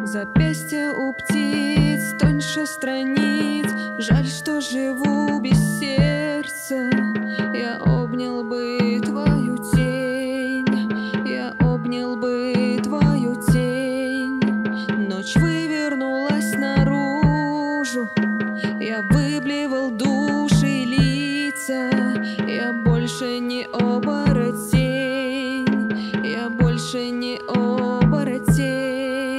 Запястья у птиц тоньше страниц. Жаль, что живу без сердца. Я обнял бы твою тень, я обнял бы твою тень. Ночь вывернулась наружу, я выблевал души и лица. Я больше не оборотень, я больше не оборотень.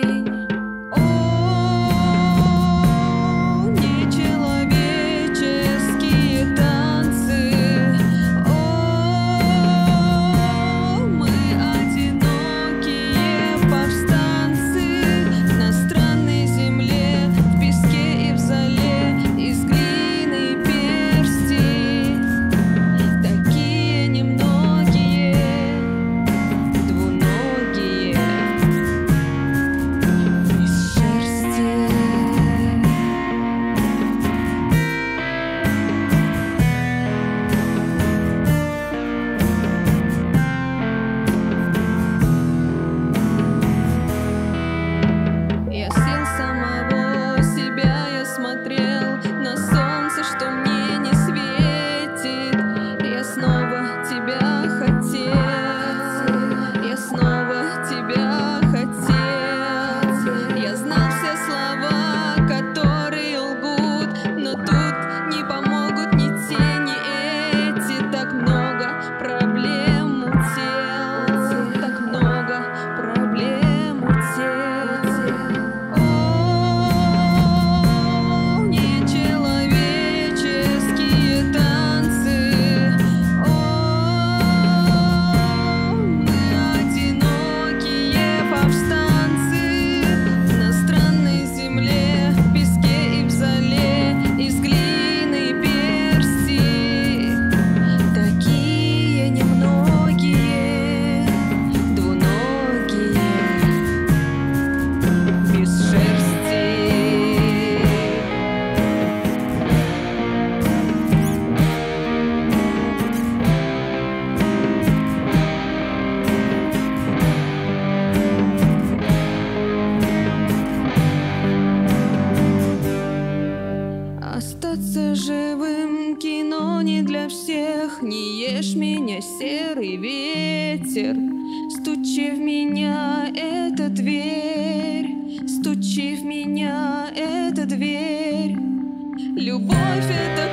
Остаться живым — кино не для всех. Не ешь меня, серый ветер. Стучи в меня, эта дверь. Стучи в меня, эта дверь. Любовь — это